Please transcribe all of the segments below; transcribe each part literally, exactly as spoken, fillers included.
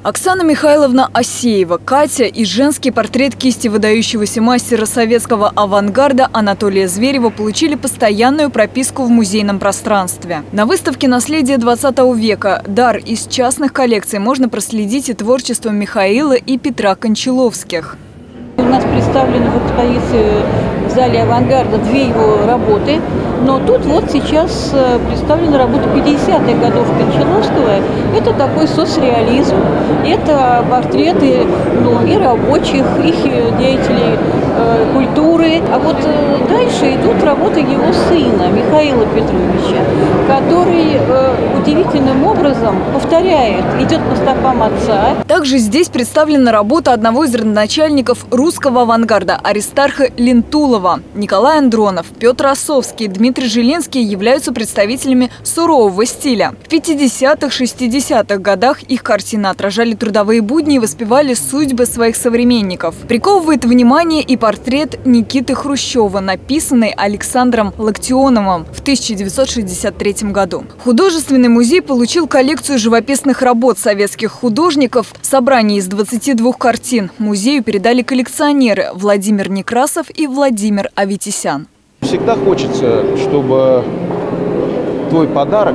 Оксана Михайловна Асеева, Катя и женский портрет кисти выдающегося мастера советского авангарда Анатолия Зверева получили постоянную прописку в музейном пространстве. На выставке «Наследие двадцатого века. Дар» из частных коллекций можно проследить и творчество Михаила и Петра Кончаловских. У нас представлены в экспозиции в зале авангарда две его работы, но тут вот сейчас представлена работа пятидесятых годов Кончаловского. Это такой соцреализм, это портреты ну, и рабочих, и деятелей э, культуры. А вот э, дальше идут работы его сына Михаила Петровича, который э, удивительным образом повторяет, идет по стопам отца. Также здесь представлена работа одного из родоначальников русского авангарда Аристарха Лентулова. Николай Андронов, Петр Осовский, Дмитрий Жилинский являются представителями сурового стиля. В пятидесятых-шестидесятых годах их картины отражали трудовые будни и воспевали судьбы своих современников. Приковывает внимание и портрет Никиты Хрущева, написанный Александром Локтионовым в тысяча девятьсот шестьдесят третьем году. Художественный музей получил коллекцию живописных работ советских художников. Собрание из двадцати двух картин музею передали коллекционеры Владимир Некрасов и Владимир Аветисян. Всегда хочется, чтобы твой подарок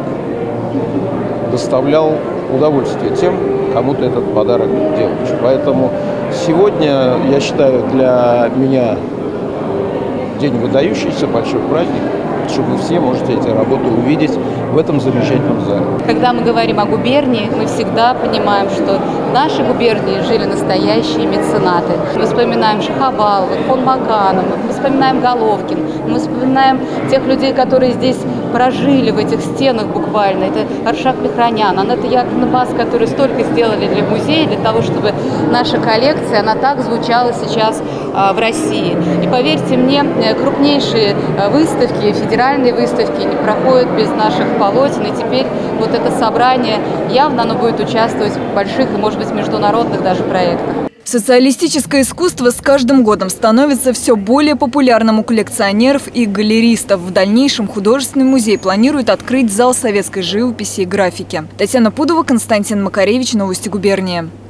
доставлял удовольствие тем, кому ты этот подарок делаешь. Поэтому сегодня, я считаю, для меня день выдающийся, большой праздник, что вы все можете эти работы увидеть в этом замечательном зале. Когда мы говорим о губернии, мы всегда понимаем, что в нашей губернии жили настоящие меценаты. Мы вспоминаем Шахабалова, фон Макана, мы вспоминаем Головкин, мы вспоминаем тех людей, которые здесь прожили в этих стенах буквально. Это Аршак Михранян, Анетта Яковлевна Бас, которые столько сделали для музея, для того, чтобы наша коллекция, она так звучала сейчас а, в России. И поверьте мне, крупнейшие выставки, федеральные выставки не проходят без наших полотен. И теперь вот это собрание явно оно будет участвовать в больших и, может быть, международных даже проектах. Социалистическое искусство с каждым годом становится все более популярным у коллекционеров и галеристов. В дальнейшем художественный музей планирует открыть зал советской живописи и графики. Татьяна Пудова, Константин Макаревич, Новости губернии.